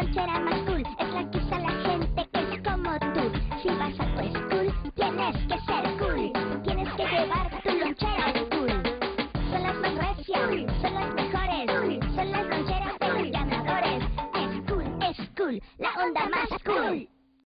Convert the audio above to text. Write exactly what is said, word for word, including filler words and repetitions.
lonchera más cool es la que usa la gente que es como tú. Si vas a tu school, tienes que ser cool. Tienes que llevar tu lonchera cool. Son las más recias, son las mejores, son las loncheras de los ganadores. Es cool, es cool, la onda más cool.